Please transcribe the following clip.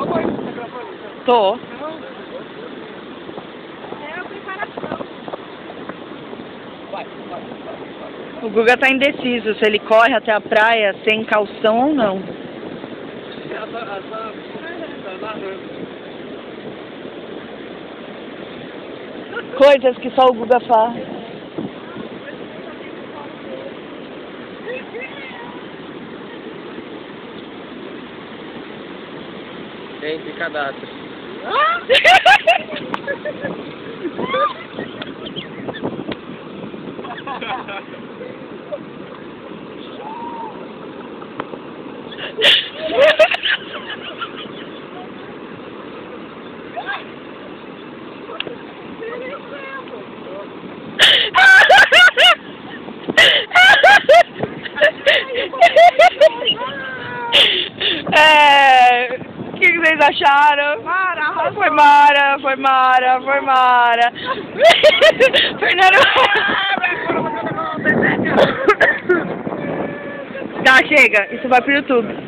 Tô. É a preparação. O Guga tá indeciso se ele corre até a praia sem calção ou não. Coisas que só o Guga faz. Entre cadastros. O que vocês acharam? Mara, Foi Mara, foi Mara, foi Mara. Fernando. Tá, chega. Isso vai pro YouTube.